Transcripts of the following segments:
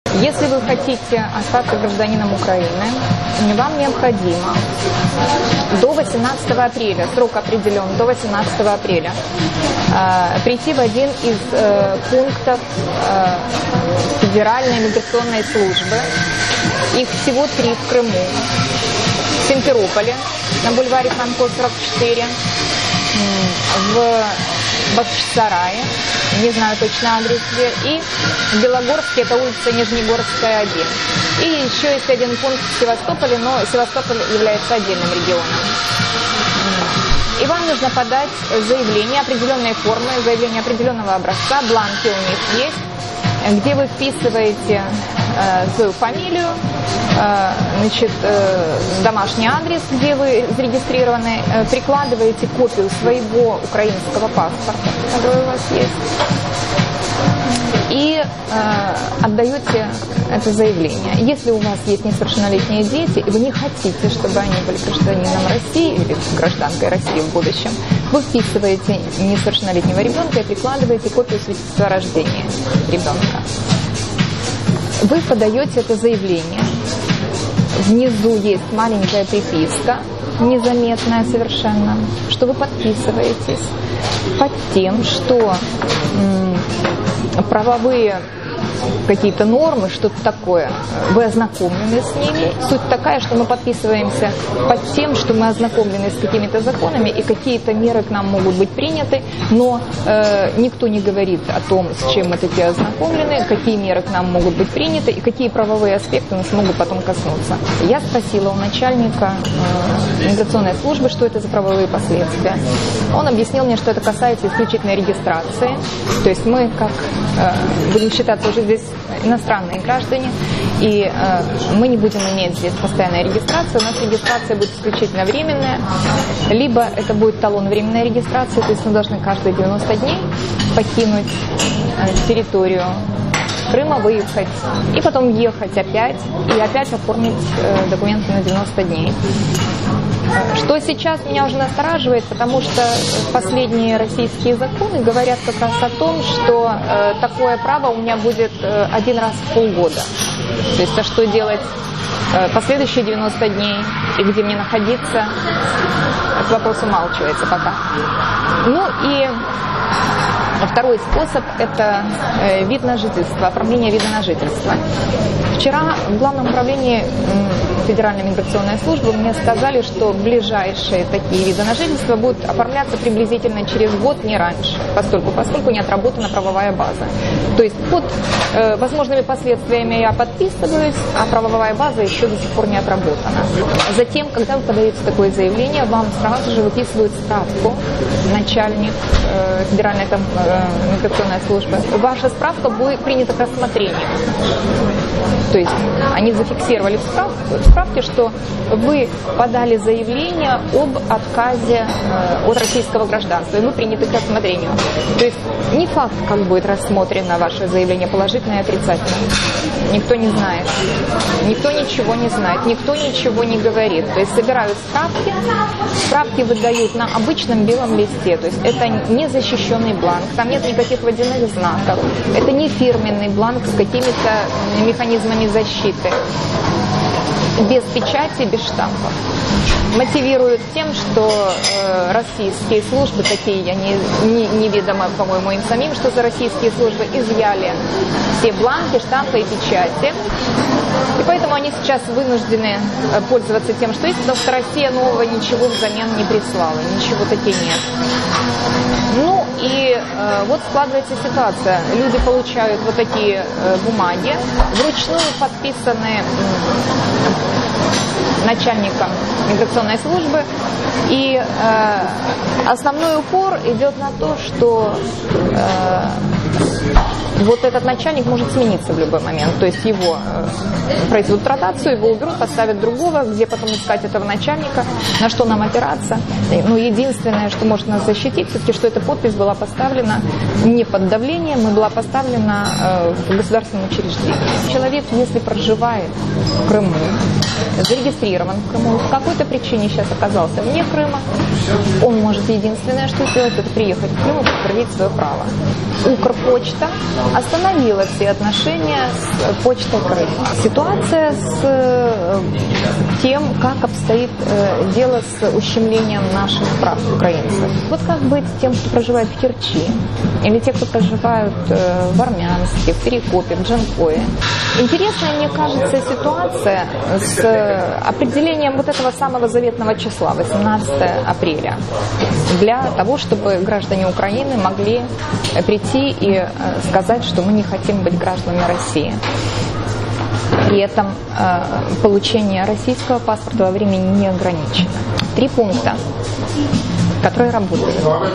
Если вы хотите остаться гражданином Украины, вам необходимо до 18 апреля, срок определен до 18 апреля, прийти в один из пунктов Федеральной миграционной службы. Их всего 3 в Крыму, в Симферополе, на бульваре Франко 44, в Бахчисарае, не знаю точно адрес где, и в Белогорске, это улица Нижнегорская, 1. И еще есть один пункт в Севастополе, но Севастополь является отдельным регионом. И вам нужно подать заявление определенной формы, заявление определенного образца, бланки у них есть, где вы вписываете свою фамилию, значит, домашний адрес, где вы зарегистрированы, прикладываете копию своего украинского паспорта, который у вас есть, и отдаете это заявление. Если у вас есть несовершеннолетние дети, и вы не хотите, чтобы они были гражданином России или гражданкой России в будущем, вы вписываете несовершеннолетнего ребенка и прикладываете копию свидетельства о рождении ребенка. Вы подаете это заявление. Внизу есть маленькая приписка, незаметная совершенно, что вы подписываетесь под тем, что правовые какие-то нормы, что-то такое, вы ознакомлены с ними. Суть такая, что мы подписываемся под тем, что мы ознакомлены с какими-то законами, и какие-то меры к нам могут быть приняты, но никто не говорит о том, с чем мы такие ознакомлены, какие меры к нам могут быть приняты, и какие правовые аспекты нас могут потом коснуться. Я спросила у начальника миграционной службы, что это за правовые последствия. Он объяснил мне, что это касается исключительно регистрации, то есть мы, как будем считаться уже здесь иностранные граждане, и мы не будем иметь здесь постоянной регистрации, у нас регистрация будет исключительно временная, либо это будет талон временной регистрации, то есть мы должны каждые 90 дней покинуть территорию Крыма, выехать, и потом ехать опять, и опять оформить документы на 90 дней. Что сейчас меня уже настораживает, потому что последние российские законы говорят как раз о том, что такое право у меня будет 1 раз в полгода. То есть, а что делать последующие 90 дней и где мне находиться, этот вопрос умалчивается пока. Ну и второй способ – это вид на жительство, оформление вида на жительство. Вчера в Главном управлении Федеральной миграционной службы мне сказали, что ближайшие такие виды на жительство будут оформляться приблизительно через год, не раньше, поскольку не отработана правовая база. То есть под возможными последствиями я подписываюсь, а правовая база еще до сих пор не отработана. Затем, когда вы подаете такое заявление, вам сразу же выписывают справку, начальник Федеральной миграционной службы. Ваша справка будет принята к рассмотрению. То есть они зафиксировали в справке, что вы подали заявление об отказе от российского гражданства, и вы приняты к рассмотрению. То есть не факт, как будет рассмотрено ваше заявление, положительное и отрицательное. Никто не знает. Никто ничего не знает. Никто ничего не говорит. То есть собирают справки. Справки выдают на обычном белом листе. То есть это не защищенный бланк. Там нет никаких водяных знаков. Это не фирменный бланк с какими-то механизмами защиты. Без печати, без штампов. Мотивируют тем, что российские службы, такие, они неведомо, по-моему, им самим, что за российские службы изъяли все бланки, штампы и печати. И поэтому они сейчас вынуждены пользоваться тем, что есть, потому что Россия нового ничего взамен не прислала, ничего таки нет. Ну и вот складывается ситуация. Люди получают вот такие бумаги, вручную подписанные начальником миграционной службы, и основной упор идет на то, что вот этот начальник может смениться в любой момент, то есть его произведут ротацию, его уберут, поставят другого, где потом искать этого начальника, на что нам опираться. Но единственное, что может нас защитить, все-таки, что эта подпись была поставлена не под давлением, а была поставлена в государственном учреждении. Человек, если проживает в Крыму, зарегистрирован в Крыму, по какой-то причине сейчас оказался вне присоединения Крыма, он может единственное, что сделать, это приехать в Крым и подтвердить свое право. Укрпочта остановила все отношения с почтой Крыма. Ситуация с тем, как обстоит дело с ущемлением наших прав украинцев. Вот как быть тем, кто проживает в Керчи, или те, кто проживают в Армянске, в Перекопе, в Джанкое. Интересная, мне кажется, ситуация с определением вот этого самого заветного числа, 18 апреля, для того, чтобы граждане Украины могли прийти и сказать, что мы не хотим быть гражданами России. При этом получение российского паспорта во времени не ограничено. 3 пункта, которые работают.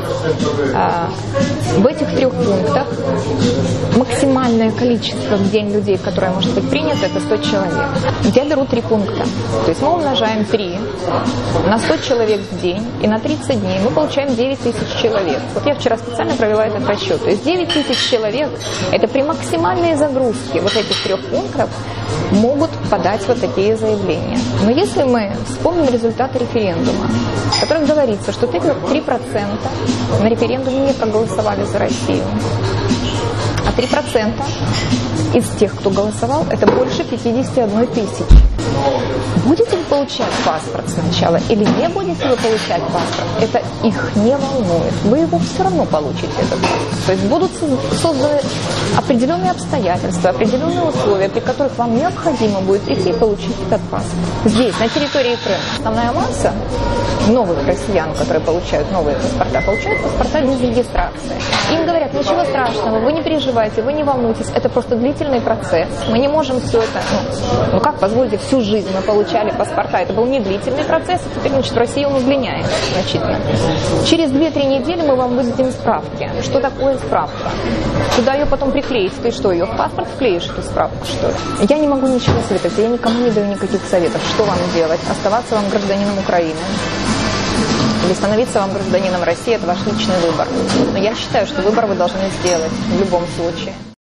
В этих 3 пунктах максимальное количество в день людей, которое может быть принято, это 100 человек. Я беру 3 пункта. То есть мы умножаем 3 на 100 человек в день, и на 30 дней мы получаем 9 тысяч человек. Вот я вчера специально провела этот расчет. То есть 9 тысяч человек, это при максимальной загрузке вот этих 3 пунктов могут подать вот такие заявления. Но если мы вспомним результаты референдума, в которых говорится, что 3% на референдуме не проголосовали за Россию, а 3% из тех, кто голосовал, это больше 51 тысячи. Будете вы получать паспорт сначала или не будете вы получать паспорт, это их не волнует. Вы его все равно получите, этот паспорт. То есть будут созданы определенные обстоятельства, определенные условия, при которых вам необходимо будет идти и получить этот паспорт. Здесь, на территории Крыма, основная масса новых россиян, которые получают новые паспорта, получают паспорта без регистрации. Им говорят, ничего страшного, вы не переживайте, вы не волнуйтесь, это просто длительный процесс. Мы не можем все это, ну как, позвольте, всю жизнь мы получали паспорта, это был не длительный процесс, и теперь, значит, в России он удлиняется значительно. Через 2-3 недели мы вам выдадим справки. Что такое справка? Куда ее потом приклеить? Ты что, ее в паспорт вклеишь, эту справку, что ли? Я не могу ничего советовать, я никому не даю никаких советов. Что вам делать? Оставаться вам гражданином Украины? Или становиться вам гражданином России, это ваш личный выбор. Но я считаю, что выбор вы должны сделать в любом случае.